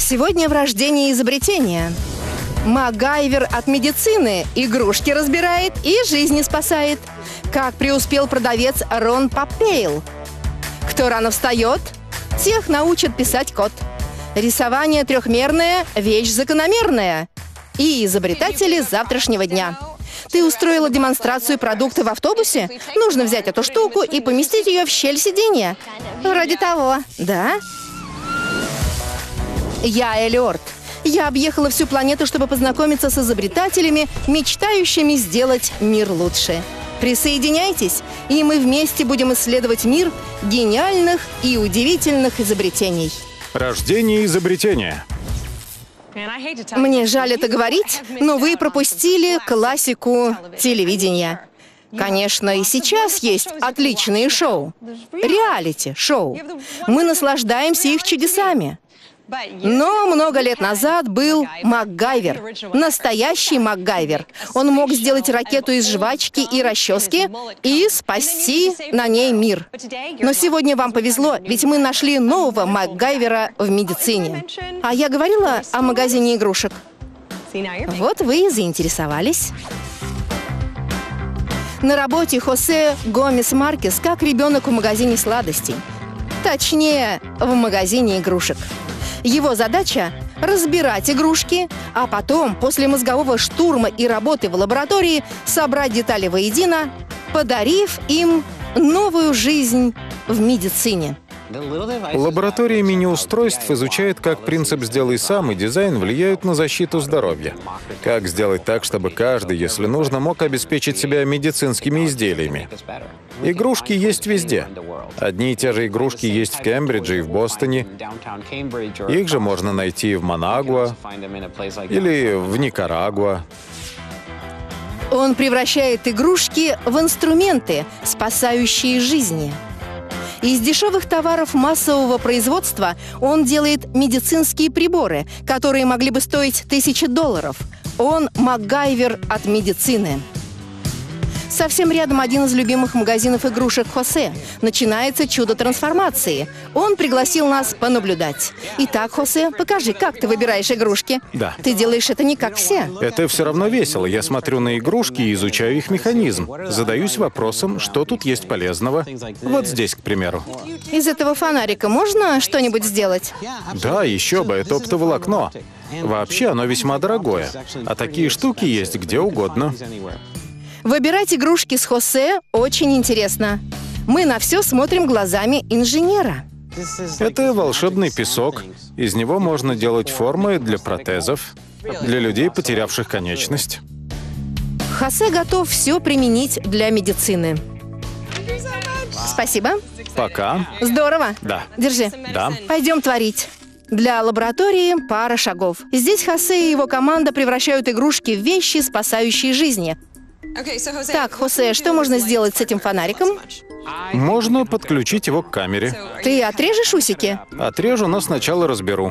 Сегодня в рождении изобретения. Макгайвер от медицины игрушки разбирает и жизни спасает. Как преуспел продавец Рон Попейл. Кто рано встает, тех научат писать код. Рисование трехмерное – вещь закономерная. И изобретатели завтрашнего дня. Ты устроила демонстрацию продукта в автобусе? Нужно взять эту штуку и поместить ее в щель сиденья. Вроде того, да? Я Эллиорд. Я объехала всю планету, чтобы познакомиться с изобретателями, мечтающими сделать мир лучше. Присоединяйтесь, и мы вместе будем исследовать мир гениальных и удивительных изобретений. Рождение изобретения. Мне жаль это говорить, но вы пропустили классику телевидения. Конечно, и сейчас есть отличные шоу. Реалити-шоу. Мы наслаждаемся их чудесами. Но много лет назад был Макгайвер. Настоящий Макгайвер. Он мог сделать ракету из жвачки и расчески и спасти на ней мир. Но сегодня вам повезло, ведь мы нашли нового Макгайвера в медицине. А я говорила о магазине игрушек. Вот вы и заинтересовались. На работе Хосе Гомес Маркес как ребенок в магазине сладостей. Точнее, в магазине игрушек. Его задача – разбирать игрушки, а потом, после мозгового штурма и работы в лаборатории, собрать детали воедино, подарив им новую жизнь в медицине. Лаборатория мини-устройств изучает, как принцип «сделай сам» и дизайн влияют на защиту здоровья. Как сделать так, чтобы каждый, если нужно, мог обеспечить себя медицинскими изделиями. Игрушки есть везде. Одни и те же игрушки есть в Кембридже и в Бостоне. Их же можно найти в Манагуа или в Никарагуа. Он превращает игрушки в инструменты, спасающие жизни. Из дешевых товаров массового производства он делает медицинские приборы, которые могли бы стоить $1000. Он Макгайвер от медицины. Совсем рядом один из любимых магазинов игрушек Хосе. Начинается чудо трансформации. Он пригласил нас понаблюдать. Итак, Хосе, покажи, как ты выбираешь игрушки. Да. Ты делаешь это не как все. Это все равно весело. Я смотрю на игрушки и изучаю их механизм. Задаюсь вопросом, что тут есть полезного. Вот здесь, к примеру. Из этого фонарика можно что-нибудь сделать? Да, еще бы, это оптоволокно. Вообще оно весьма дорогое. А такие штуки есть где угодно. Выбирать игрушки с Хосе очень интересно. Мы на все смотрим глазами инженера. Это волшебный песок. Из него можно делать формы для протезов, для людей, потерявших конечность. Хосе готов все применить для медицины. Спасибо. Пока. Здорово. Да. Держи. Да. Пойдем творить. Для лаборатории пара шагов. Здесь Хосе и его команда превращают игрушки в вещи, спасающие жизни. Так, Хосе, что можно сделать с этим фонариком? Можно подключить его к камере. Ты отрежешь усики? Отрежу, но сначала разберу.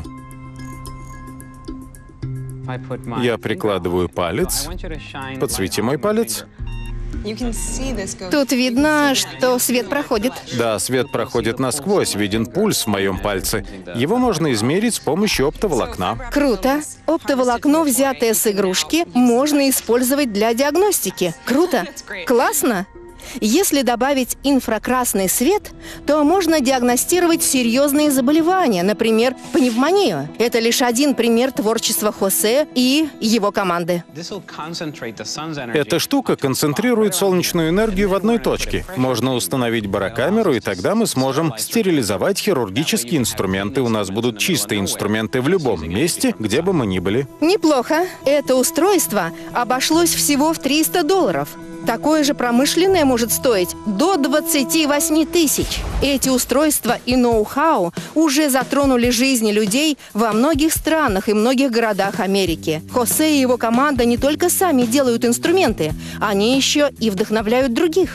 Я прикладываю палец. Подсвети мой палец. Тут видно, что свет проходит. Да, свет проходит насквозь, виден пульс в моем пальце. Его можно измерить с помощью оптоволокна. Круто. Оптоволокно, взятое с игрушки, можно использовать для диагностики. Круто. Классно. Если добавить инфракрасный свет, то можно диагностировать серьезные заболевания, например, пневмонию. Это лишь один пример творчества Хосе и его команды. Эта штука концентрирует солнечную энергию в одной точке. Можно установить барокамеру, и тогда мы сможем стерилизовать хирургические инструменты. У нас будут чистые инструменты в любом месте, где бы мы ни были. Неплохо. Это устройство обошлось всего в $300. Такое же промышленное может стоить до 28 000. Эти устройства и ноу-хау уже затронули жизни людей во многих странах и многих городах Америки. Хосе и его команда не только сами делают инструменты, они еще и вдохновляют других.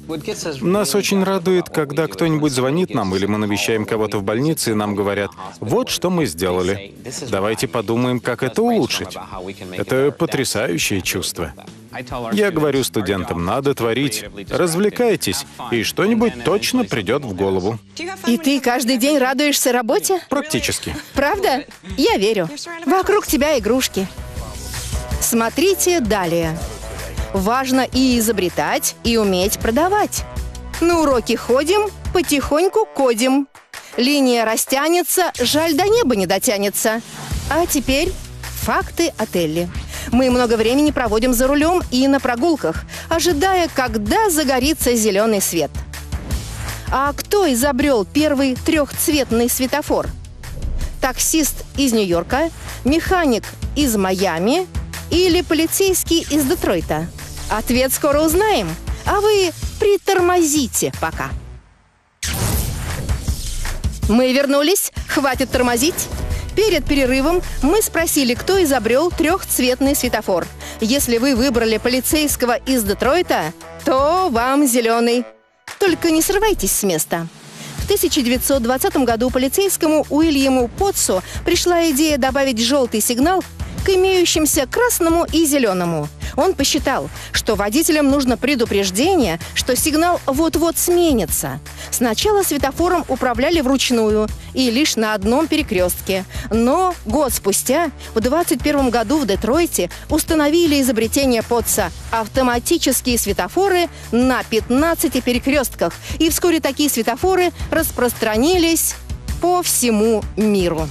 Нас очень радует, когда кто-нибудь звонит нам, или мы навещаем кого-то в больнице, и нам говорят: «Вот что мы сделали. Давайте подумаем, как это улучшить». Это потрясающее чувство. Я говорю студентам: надо творить, развлекайтесь, и что-нибудь точно придет в голову. И ты каждый день радуешься работе? Практически. Правда? Я верю. Вокруг тебя игрушки. Смотрите далее. Важно и изобретать, и уметь продавать. На уроки ходим, потихоньку кодим. Линия растянется, жаль, до неба не дотянется. А теперь факты о Телли. Мы много времени проводим за рулем и на прогулках, ожидая, когда загорится зеленый свет. А кто изобрел первый трехцветный светофор? Таксист из Нью-Йорка, механик из Майами или полицейский из Детройта? Ответ скоро узнаем, а вы притормозите пока. Мы вернулись, хватит тормозить. Перед перерывом мы спросили, кто изобрел трехцветный светофор. Если вы выбрали полицейского из Детройта, то вам зеленый. Только не срывайтесь с места. В 1920 году полицейскому Уильяму Потсу пришла идея добавить желтый сигнал к имеющимся красному и зеленому. Он посчитал, что водителям нужно предупреждение, что сигнал вот-вот сменится. Сначала светофором управляли вручную и лишь на одном перекрестке. Но год спустя, в 21 году в Детройте, установили изобретение Потса – автоматические светофоры на 15 перекрестках. И вскоре такие светофоры распространились по всему миру.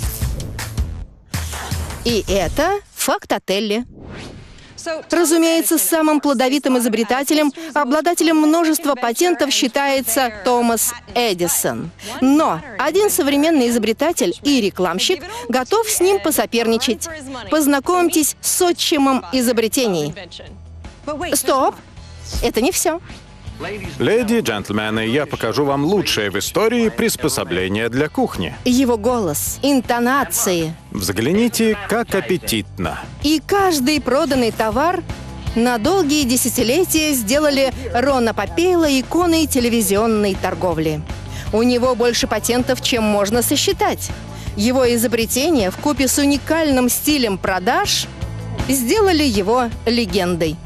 И это факт о Телли. Разумеется, самым плодовитым изобретателем, обладателем множества патентов считается Томас Эдисон. Но один современный изобретатель и рекламщик готов с ним посоперничать. Познакомьтесь с отчимом изобретений. Стоп! Это не все. Леди и джентльмены, я покажу вам лучшее в истории приспособление для кухни. Его голос, интонации. Взгляните, как аппетитно. И каждый проданный товар на долгие десятилетия сделали Рона Попейла иконой телевизионной торговли. У него больше патентов, чем можно сосчитать. Его изобретения вкупе с уникальным стилем продаж сделали его легендой.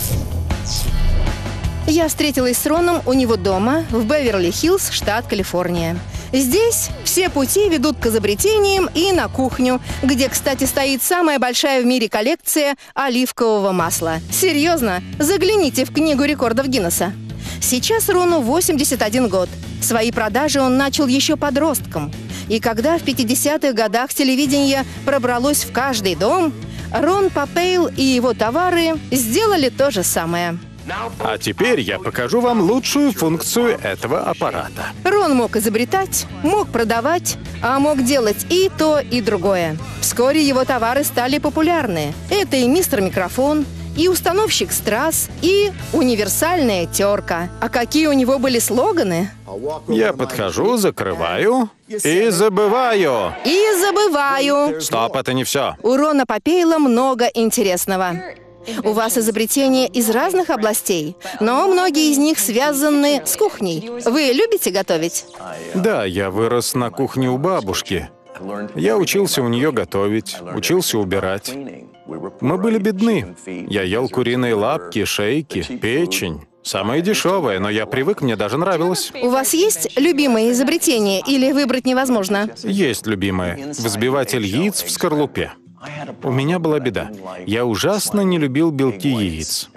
Я встретилась с Роном у него дома в Беверли-Хиллз, штат Калифорния. Здесь все пути ведут к изобретениям и на кухню, где, кстати, стоит самая большая в мире коллекция оливкового масла. Серьезно, загляните в книгу рекордов Гиннесса. Сейчас Рону 81 год. Свои продажи он начал еще подростком. И когда в 50-х годах телевидение пробралось в каждый дом, Рон Попейл и его товары сделали то же самое. А теперь я покажу вам лучшую функцию этого аппарата. Рон мог изобретать, мог продавать, а мог делать и то, и другое. Вскоре его товары стали популярны. Это и мистер Микрофон, и установщик страз, и универсальная терка. А какие у него были слоганы? Я подхожу, закрываю и забываю. И забываю. Стоп, это не все. У Рона Попейла много интересного. У вас изобретения из разных областей, но многие из них связаны с кухней. Вы любите готовить? Да, я вырос на кухне у бабушки. Я учился у нее готовить, учился убирать. Мы были бедны. Я ел куриные лапки, шейки, печень. Самое дешевое, но я привык, мне даже нравилось. У вас есть любимое изобретение или выбрать невозможно? Есть любимое. Взбиватель яиц в скорлупе. У меня была беда. Я ужасно не любил белки яиц.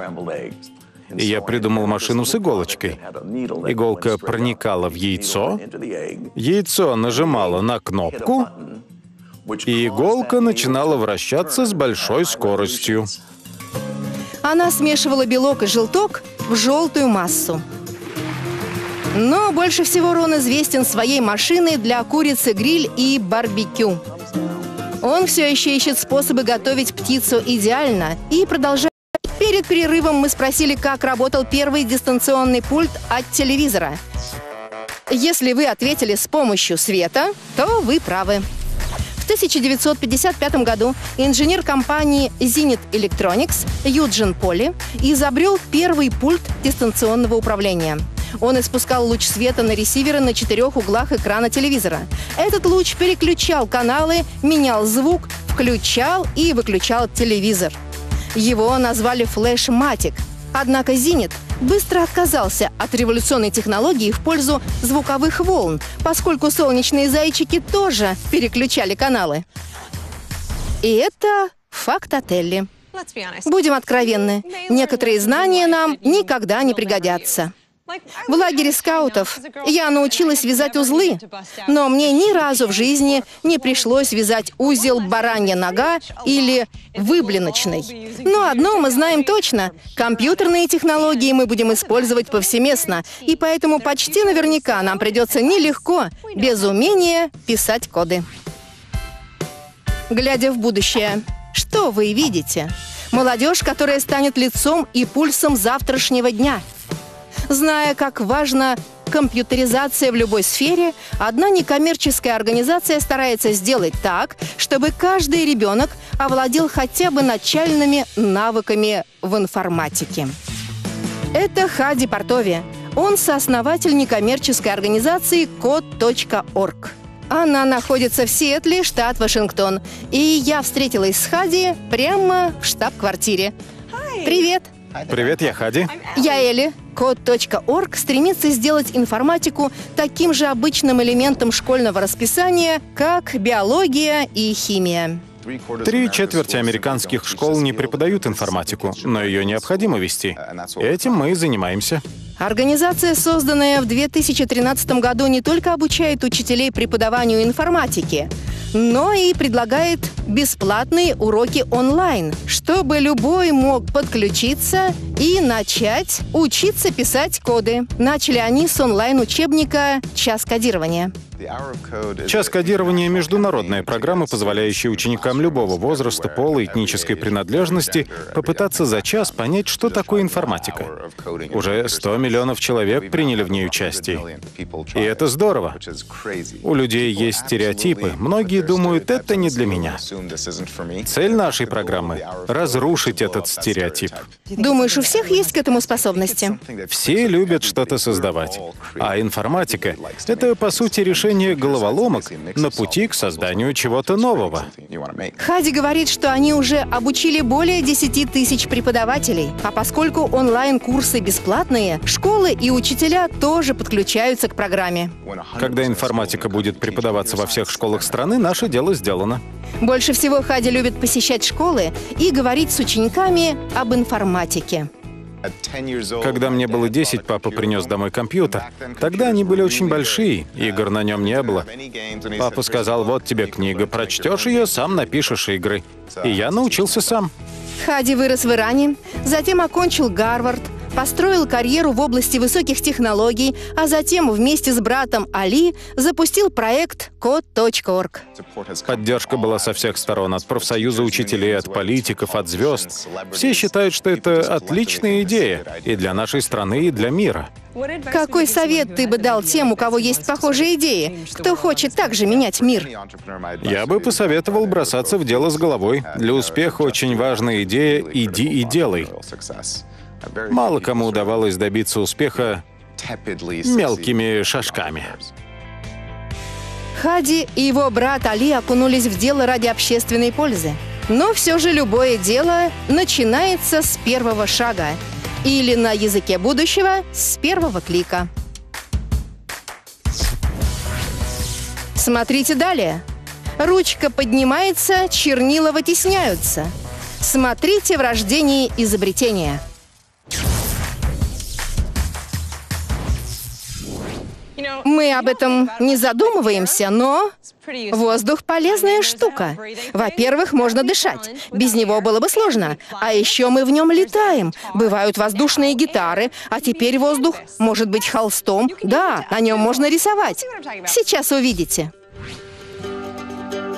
И я придумал машину с иголочкой. Иголка проникала в яйцо, яйцо нажимало на кнопку, и иголка начинала вращаться с большой скоростью. Она смешивала белок и желток в желтую массу. Но больше всего Рон известен своей машиной для курицы-гриль и барбекю. Он все еще ищет способы готовить птицу идеально и продолжает. Перед перерывом мы спросили, как работал первый дистанционный пульт от телевизора. Если вы ответили с помощью света, то вы правы. В 1955 году инженер компании Zenith Electronics Юджин Поли изобрел первый пульт дистанционного управления. Он испускал луч света на ресиверы на 4 углах экрана телевизора. Этот луч переключал каналы, менял звук, включал и выключал телевизор. Его назвали Flashmatic. Однако Zenith быстро отказался от революционной технологии в пользу звуковых волн, поскольку солнечные зайчики тоже переключали каналы. И это факт о Телли. Будем откровенны, некоторые знания нам никогда не пригодятся. В лагере скаутов я научилась вязать узлы, но мне ни разу в жизни не пришлось вязать узел «баранья нога» или «выблиночный». Но одно мы знаем точно – компьютерные технологии мы будем использовать повсеместно, и поэтому почти наверняка нам придется нелегко, без умения писать коды. Глядя в будущее, что вы видите? Молодежь, которая станет лицом и пульсом завтрашнего дня. Зная, как важна компьютеризация в любой сфере, одна некоммерческая организация старается сделать так, чтобы каждый ребенок овладел хотя бы начальными навыками в информатике. Это Хади Портови. Он сооснователь некоммерческой организации Code.org. Она находится в Сиэтле, штат Вашингтон. И я встретилась с Хади прямо в штаб-квартире. Привет! Привет, я Хади. Я Элли. Code.org стремится сделать информатику таким же обычным элементом школьного расписания, как биология и химия. 3/4 американских школ не преподают информатику, но ее необходимо вести. Этим мы и занимаемся. Организация, созданная в 2013 году, не только обучает учителей преподаванию информатики, но и предлагает бесплатные уроки онлайн, чтобы любой мог подключиться и начать учиться писать коды. Начали они с онлайн-учебника «Час кодирования». Час кодирования — международная программа, позволяющая ученикам любого возраста, пола, этнической принадлежности попытаться за час понять, что такое информатика. Уже 100 миллионов человек приняли в ней участие. И это здорово. У людей есть стереотипы. Многие думают, это не для меня. Цель нашей программы — разрушить этот стереотип. Думаешь, у всех есть к этому способности? Все любят что-то создавать. А информатика — это, по сути, решение головоломок на пути к созданию чего-то нового. Хади говорит, что они уже обучили более 10 тысяч преподавателей. А поскольку онлайн-курсы бесплатные, школы и учителя тоже подключаются к программе. Когда информатика будет преподаваться во всех школах страны, наше дело сделано. Больше всего Хади любит посещать школы и говорить с учениками об информатике. Когда мне было 10, папа принес домой компьютер. Тогда они были очень большие, игр на нем не было. Папа сказал, вот тебе книга, прочтешь ее, сам напишешь игры. И я научился сам. Хади вырос в Иране, затем окончил Гарвард, построил карьеру в области высоких технологий, а затем вместе с братом Али запустил проект Code.org. Поддержка была со всех сторон, от профсоюза учителей, от политиков, от звезд. Все считают, что это отличная идея и для нашей страны, и для мира. Какой совет ты бы дал тем, у кого есть похожие идеи, кто хочет также менять мир? Я бы посоветовал бросаться в дело с головой. Для успеха очень важная идея «иди и делай». Мало кому удавалось добиться успеха мелкими шажками. Хади и его брат Али окунулись в дело ради общественной пользы. Но все же любое дело начинается с первого шага. Или на языке будущего — с первого клика. Смотрите далее. Ручка поднимается, чернила вытесняются. Смотрите в рождении изобретения. Мы об этом не задумываемся, но воздух — полезная штука. Во-первых, можно дышать. Без него было бы сложно. А еще мы в нем летаем. Бывают воздушные гитары, а теперь воздух может быть холстом. Да, на нем можно рисовать. Сейчас увидите.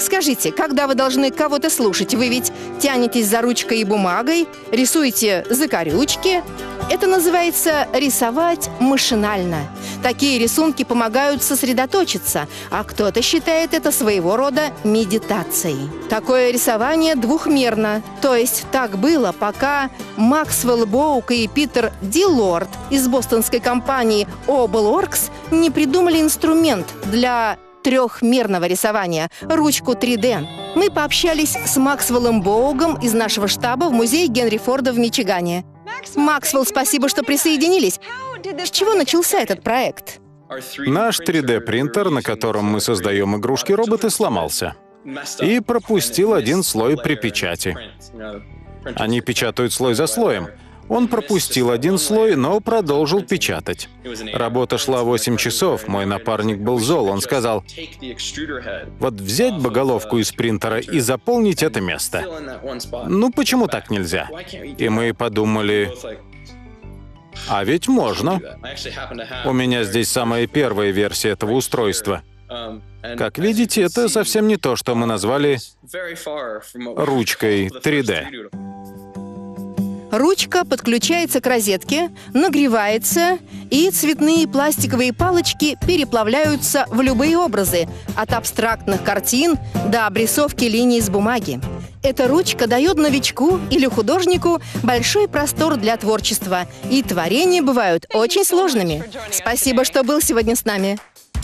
Скажите, когда вы должны кого-то слушать? Вы ведь тянетесь за ручкой и бумагой, рисуете закорючки. Это называется рисовать машинально. Такие рисунки помогают сосредоточиться, а кто-то считает это своего рода медитацией. Такое рисование двухмерно. То есть так было, пока Максвелл Боук и Питер Диллорд из бостонской компании Obelworks не придумали инструмент для трехмерного рисования – ручку 3D. Мы пообщались с Максвеллом Боугом из нашего штаба в музее Генри Форда в Мичигане. Максвелл, спасибо, что присоединились. С чего начался этот проект? Наш 3D-принтер, на котором мы создаем игрушки-роботы, сломался и пропустил один слой при печати. Они печатают слой за слоем. Он пропустил один слой, но продолжил печатать. Работа шла 8 часов, мой напарник был зол. Он сказал: вот взять бы головку из принтера и заполнить это место. Ну почему так нельзя? И мы подумали: а ведь можно. У меня здесь самая первая версия этого устройства. Как видите, это совсем не то, что мы назвали ручкой 3D. Ручка подключается к розетке, нагревается, и цветные пластиковые палочки переплавляются в любые образы, от абстрактных картин до обрисовки линий с бумаги. Эта ручка дает новичку или художнику большой простор для творчества, и творения бывают очень сложными. Спасибо, что был сегодня с нами.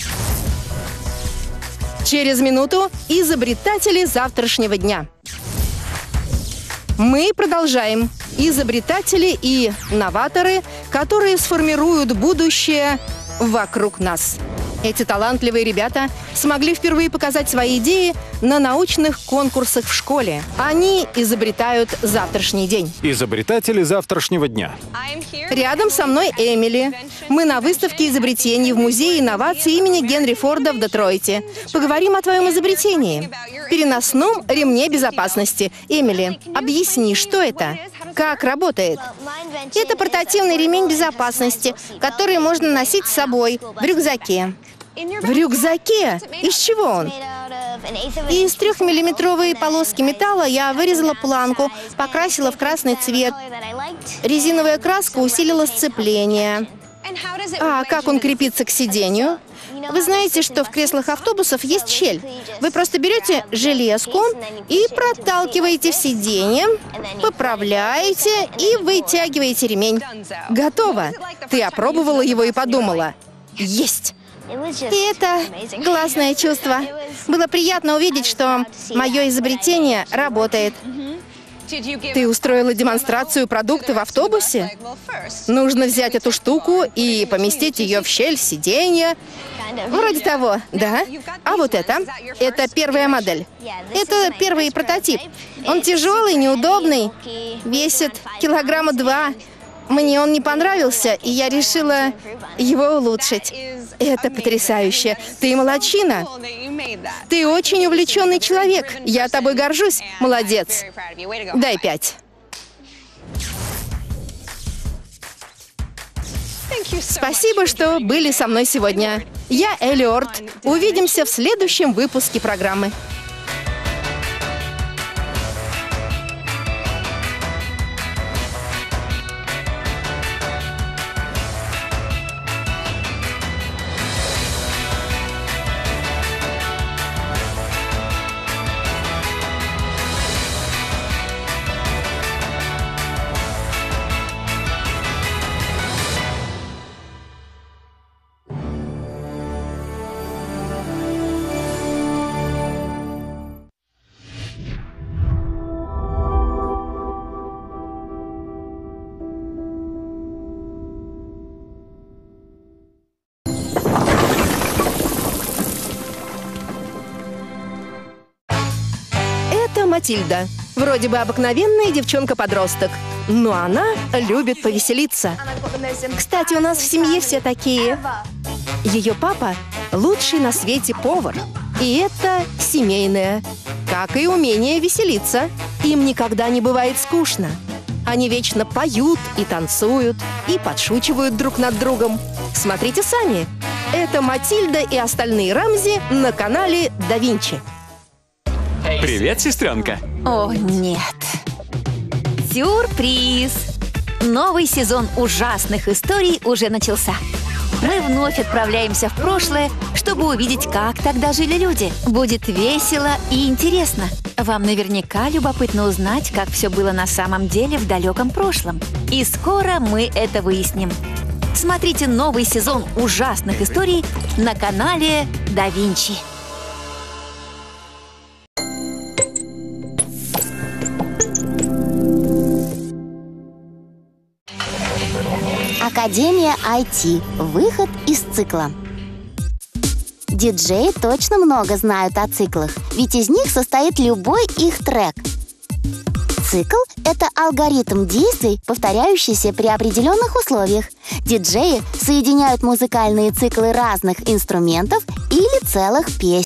Через минуту изобретатели завтрашнего дня. Мы продолжаем. Изобретатели и новаторы, которые сформируют будущее вокруг нас. Эти талантливые ребята смогли впервые показать свои идеи на научных конкурсах в школе. Они изобретают завтрашний день. Изобретатели завтрашнего дня. Рядом со мной Эмили. Мы на выставке изобретений в Музее инноваций имени Генри Форда в Детройте. Поговорим о твоем изобретении. Переносном ремне безопасности. Эмили, объясни, что это? Как работает? Это портативный ремень безопасности, который можно носить с собой в рюкзаке. В рюкзаке? Из чего он? Из 3-миллиметровой полоски металла я вырезала планку, покрасила в красный цвет. Резиновая краска усилила сцепление. А как он крепится к сиденью? Вы знаете, что в креслах автобусов есть щель. Вы просто берете железку и проталкиваете в сиденье, поправляете и вытягиваете ремень. Готово. Ты опробовала его и подумала: есть. И это классное чувство. Было приятно увидеть, что мое изобретение работает. Ты устроила демонстрацию продукта в автобусе? Нужно взять эту штуку и поместить ее в щель сиденья. Вроде того, да? А вот это первая модель. Это первый прототип. Он тяжелый, неудобный, весит 2 килограмма. Мне он не понравился, и я решила его улучшить. Это потрясающе. Ты молодчина. Ты очень увлеченный человек. Я тобой горжусь. Молодец. Дай 5. Спасибо, что были со мной сегодня. Я Элли Орт. Увидимся в следующем выпуске программы. Матильда. Вроде бы обыкновенная девчонка-подросток, но она любит повеселиться. Кстати, у нас в семье все такие. Ее папа – лучший на свете повар. И это семейное. Как и умение веселиться. Им никогда не бывает скучно. Они вечно поют и танцуют, и подшучивают друг над другом. Смотрите сами. Это Матильда и остальные Рамзи на канале Да Винчи. Привет, сестренка. О, нет. Сюрприз! Новый сезон ужасных историй уже начался. Мы вновь отправляемся в прошлое, чтобы увидеть, как тогда жили люди. Будет весело и интересно. Вам наверняка любопытно узнать, как все было на самом деле в далеком прошлом. И скоро мы это выясним. Смотрите новый сезон ужасных историй на канале Да Винчи. Академия IT. Выход из цикла. Диджеи точно много знают о циклах, ведь из них состоит любой их трек. Цикл — это алгоритм действий, повторяющийся при определенных условиях. Диджеи соединяют музыкальные циклы разных инструментов или целых песен.